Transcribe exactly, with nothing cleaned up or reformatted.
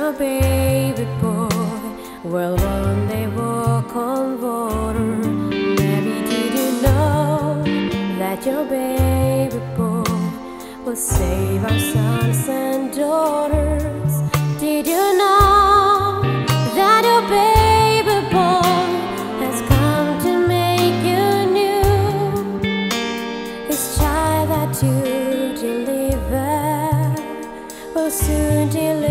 your baby boy will one day walk on water. Maybe did you know that your baby boy will save our sons and daughters? Did you know that your baby boy has come to make you new? This child that you deliver will soon deliver